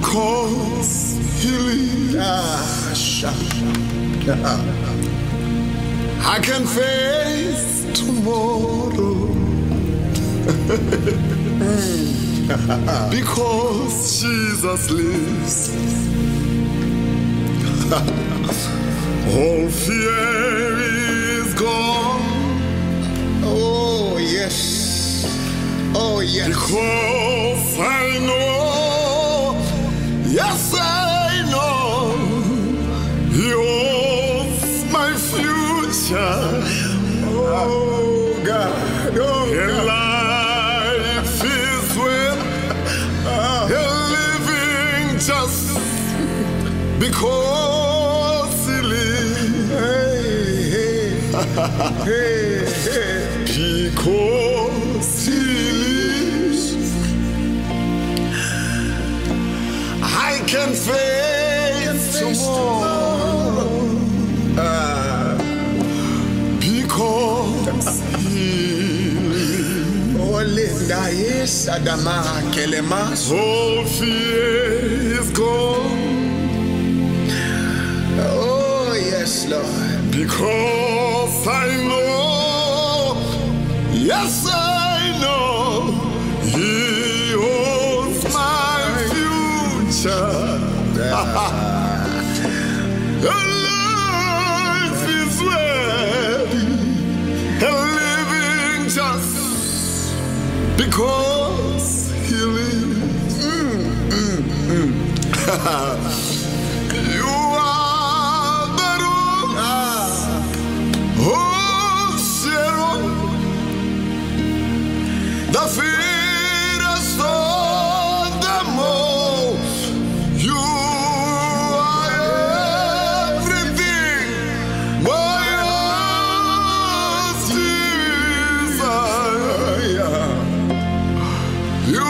because he lives. I can face tomorrow because Jesus lives. All fear is gone. Oh yes, oh yes. Because I know, yes I know, He owns my future. Oh God, oh And God. life is worth living just because He lives. Hey, hey. Because He lives, I can face tomorrow. Because He lives. Oh Linda, yes, Adama, Kelemas. All fear is gone. Oh yes, Lord. Because I know, yes I know, He owns my future. And life is worth living just because He lives. You are the rose of Sharon, the fairest of them all. You are everything my heart desires. You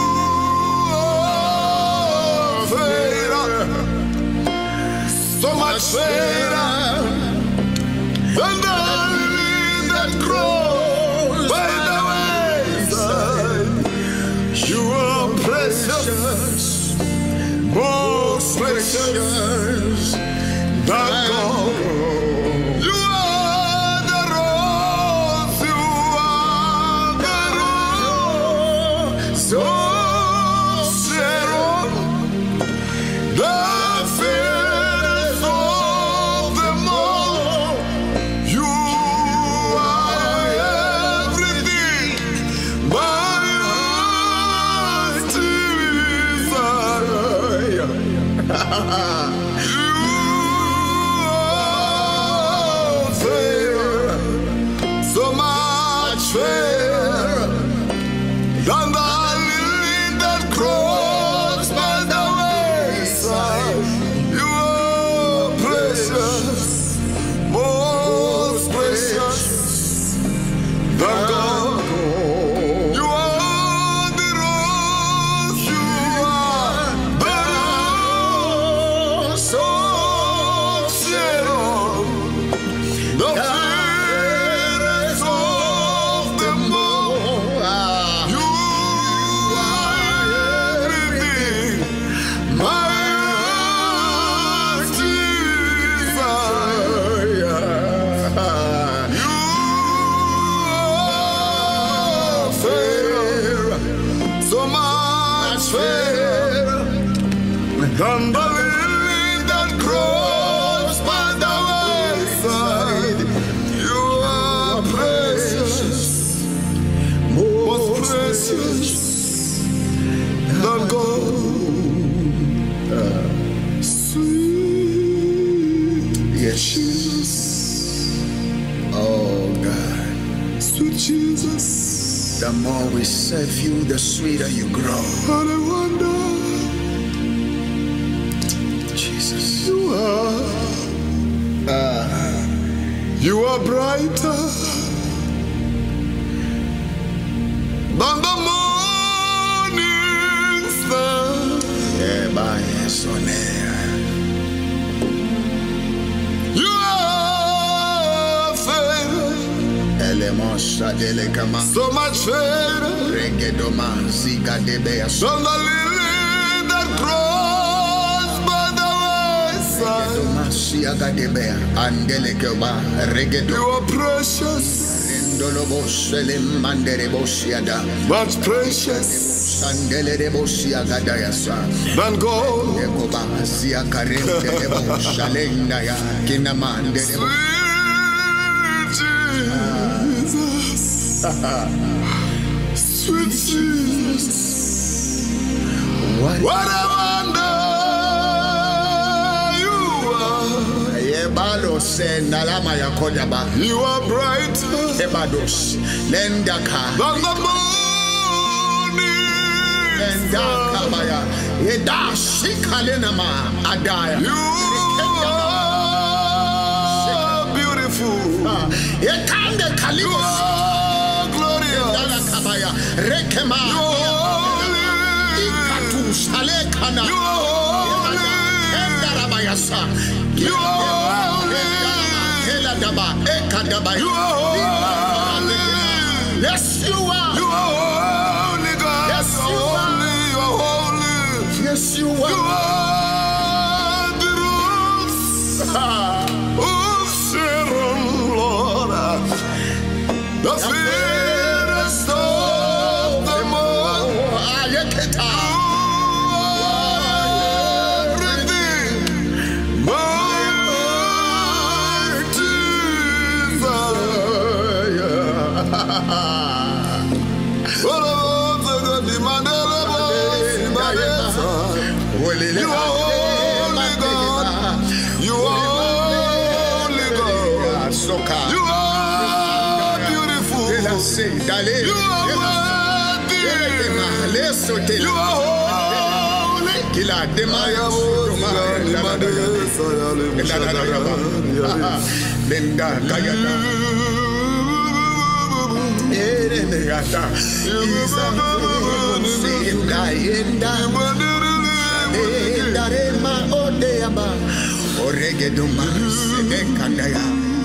are fairer, so much fairer than the lily that grows by the wayside. You are precious, most precious, than gold. You are the rose, you are the rose, so Sharon, the fairest of them all. You are everything my heart desires. You are fair, so much fairer than the lily that grows by the wayside. You are precious, most precious, the gold. You are the rose, you are the rose of Sharon, the fairest of them all. You are everything my heart desires. You are fair, so much fairer than the lily that grows by the wayside. You are precious, most precious, the gold. Sweet Yes. Jesus, Oh God. sweet Jesus, The more we serve you, the sweeter you grow. what a wonder Jesus. you are. You are brighter than the morning star. Yeah, by son. You are fairer, Elemosha delegama. so much fairer Regedoma zika debea. than the lily that grows Yagadebe Andelekeba Regedo. You are precious. Indolobosele Manderebosiada. Much precious Sandeledebosiagadayasa. than gold. Yekoba Siakarende Shalendaya Kinamande. Sweet Jesus. What a wonder you are. Yebalo Sendalama Yakodaba. You are bright Ebados Lendaka than the morning. Lendaka Baya Yeda Shikalenama Adaya. You are beautiful. Yekande You Kalimos are glorious. Dalakabaya Rekema You are holy. Ikatu Shalekana You are holy. Endarabayasa You are holy. Keladaba Ekadabaya. You are holy. Yes, you are. You are holy, God. Yes, you are. You are holy. Yes, you You are. are the roots of Sharon, Lord. The fairest of them all. Ayeketa. Everything. My You are holy God. You are holy God. You are beautiful. You are worthy. You are holy. Darema Odeaba Oregeduma Sedekandaya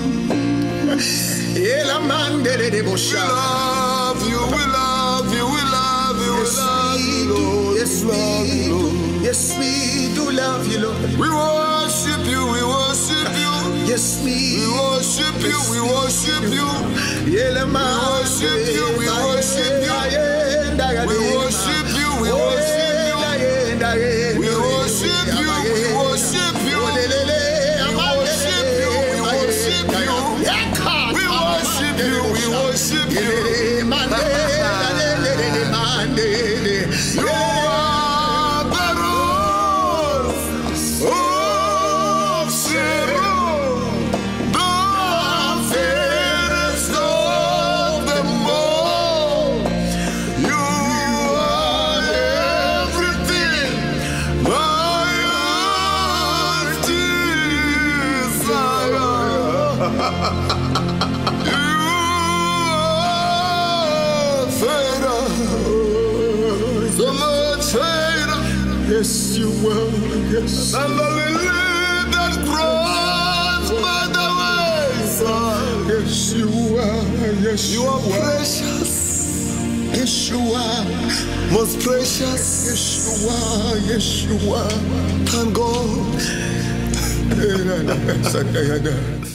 Elamandere de We Bosha. love you, we love you, we love you, we love you, Lord. Yes, we do. Yes, we do love you, Lord. We worship you, we worship you. Yes, We worship you, we worship you. We worship you, we worship you. We worship you, we worship you. We worship you, we worship you. We worship you, we worship you. We worship you, we worship you. You are the rose of Sharon, the fairest of them all. You are everything my heart desires. You are fairer, so much fairer. Yes, you will. Yes. And the lily that grows by the wayside. Yes, you are. Yes, You are precious, Yes, you are. most precious, Yes, you are. Yes, you are. and gold. Sadayada.